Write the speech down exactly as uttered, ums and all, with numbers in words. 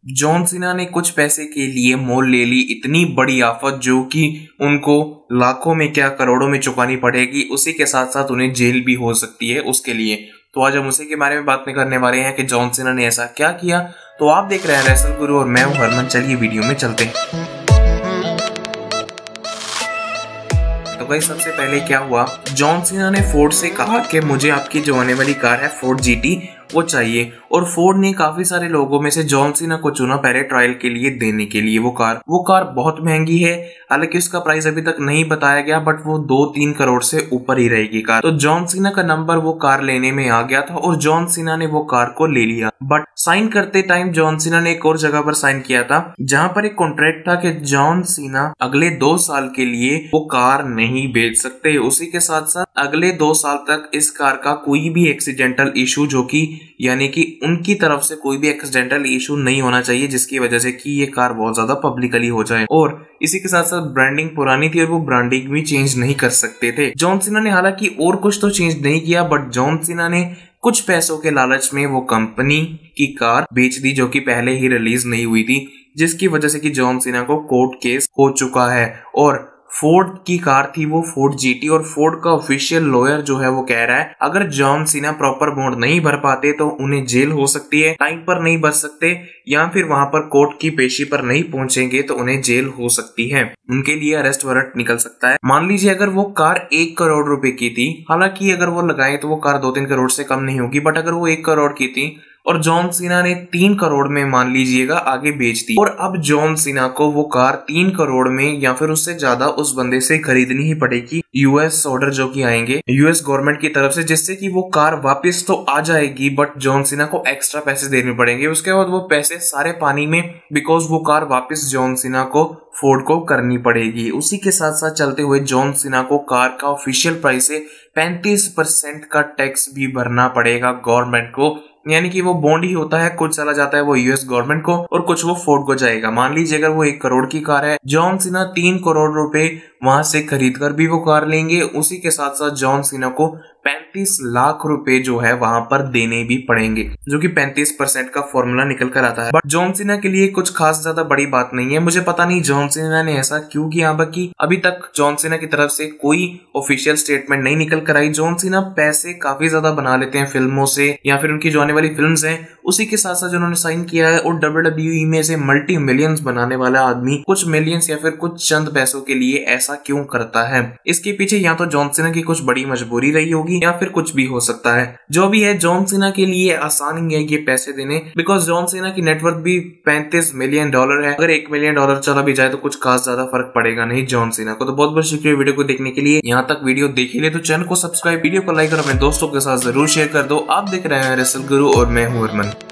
John Cena ने कुछ पैसे के लिए मोल ले ली इतनी बड़ी आफत जो कि उनको लाखों में क्या करोड़ों में चुकानी पड़ेगी, उसी के साथ साथ उन्हें जेल भी हो सकती है उसके लिए। तो आज हम उसी के बारे में बात में करने वाले हैं कि जॉन सीना ने ऐसा क्या किया। तो आप देख रहे हैं रेसल गुरु और मैं हूं हरमन। चलिए वीडियो में चलते हैं। तो भाई सबसे पहले क्या हुआ, जॉन सीना ने फोर्ड से कहा कि मुझे आपकी जो आने वाली कार है फोर्ड जीटी वो चाहिए, और फोर्ड ने काफी सारे लोगों में से जॉन सीना को चुना पहले ट्रायल के लिए देने के लिए। वो कार वो कार बहुत महंगी है, हालांकि उसका प्राइस अभी तक नहीं बताया गया, बट वो दो तीन करोड़ से ऊपर ही रहेगी कार। तो जॉन सीना का नंबर वो कार लेने में आ गया था और जॉन सीना ने वो कार को ले लिया। बट साइन करते टाइम जॉन सीना ने एक और जगह पर साइन किया था जहां पर एक कॉन्ट्रैक्ट था कि जॉन सीना अगले दो साल के लिए वो कार नहीं बेच सकते। उसी के साथ साथ अगले दो साल तक इस कार का कोई भी एक्सीडेंटल इशू, जो कि यानी कि उनकी तरफ से कोई भी एक्सीडेंटल इशू नहीं होना चाहिए जिसकी वजह से कि ये कार बहुत ज्यादा पब्लिकली हो जाए। और इसी के साथ साथ ब्रांडिंग पुरानी थी और वो ब्रांडिंग भी चेंज नहीं कर सकते थे। जॉन सीना ने हालांकि और कुछ तो चेंज नहीं किया, बट जॉन सीना ने कुछ पैसों के लालच में वो कंपनी की कार बेच दी जो कि पहले ही रिलीज नहीं हुई थी, जिसकी वजह से कि जॉन सीना को कोर्ट केस हो चुका है। और फोर्ड की कार थी वो फोर्ड जीटी, और फोर्ड का ऑफिशियल लॉयर जो है वो कह रहा है अगर जॉन सीना प्रॉपर बॉन्ड नहीं भर पाते तो उन्हें जेल हो सकती है, टाइम पर नहीं भर सकते या फिर वहां पर कोर्ट की पेशी पर नहीं पहुंचेंगे तो उन्हें जेल हो सकती है, उनके लिए अरेस्ट वारंट निकल सकता है। मान लीजिए अगर वो कार एक करोड़ रुपए की थी, हालांकि अगर वो लगाए तो वो कार दो तीन करोड़ से कम नहीं होगी, बट अगर वो एक करोड़ की थी और जॉन सीना ने तीन करोड़ में मान लीजिएगा आगे बेच दी, और अब जॉन सीना को वो कार तीन करोड़ में या फिर उससे ज्यादा उस बंदे से खरीदनी ही पड़ेगी। यूएस ऑर्डर जो कि आएंगे यूएस गवर्नमेंट की तरफ से, जिससे कि वो कार वापस तो आ जाएगी बट जॉन सीना को एक्स्ट्रा पैसे देने पड़ेंगे। उसके बाद वो पैसे सारे पानी में, बिकॉज वो कार वापस जॉन सीना को फोर्ड को करनी पड़ेगी। उसी के साथ साथ चलते हुए जॉन सीना को कार का ऑफिशियल प्राइस से पैंतीस परसेंट का टैक्स भी भरना पड़ेगा गवर्नमेंट को, यानी कि वो बॉन्ड ही होता है, कुछ चला जाता है वो यूएस गवर्नमेंट को और कुछ वो फोर्ड को जाएगा। मान लीजिए अगर वो एक करोड़ की कार है, जॉन सीना तीन करोड़ रुपए वहां से खरीद कर भी वो कार लेंगे। उसी के साथ साथ जॉन सीना को पैंतीस लाख रुपए जो है वहां पर देने भी पड़ेंगे, जो कि पैंतीस परसेंट का फॉर्मूला निकल कर आता है। बट जॉन सीना के लिए कुछ खास ज्यादा बड़ी बात नहीं है। मुझे पता नहीं जॉन सीना ने ऐसा क्यों किया, बाकी अभी तक जॉन सीना की तरफ से कोई ऑफिशियल स्टेटमेंट नहीं निकल कर आई। जॉन सीना पैसे काफी ज्यादा बना लेते हैं फिल्मों से या फिर उनकी जो आने वाली फिल्म है उसी के साथ साथ जो उन्होंने साइन किया है, और डब्ल्यू डब्ल्यू ई में से मल्टी मिलियंस बनाने वाला आदमी कुछ मिलियंस या फिर कुछ चंद पैसों के लिए ऐसा क्यों करता है। इसके पीछे या तो जॉन सीना की कुछ बड़ी मजबूरी रही होगी या फिर कुछ भी हो सकता है। जो भी है, जॉन सीना के लिए आसान ही है ये पैसे देने, बिकॉज जॉन सीना की नेटवर्थ भी पैंतीस मिलियन डॉलर है। अगर एक मिलियन डॉलर चला भी जाए तो कुछ खास ज्यादा फर्क पड़ेगा नहीं जॉन सीना को। तो बहुत बहुत शुक्रिया वीडियो को देखने के लिए। यहाँ तक वीडियो देख लिए तो चैनल को सब्सक्राइब, वीडियो को लाइक और अपने दोस्तों के साथ जरूर शेयर कर दो। आप देख रहे हैं रेसल गुरु और मैं हूं हरमन।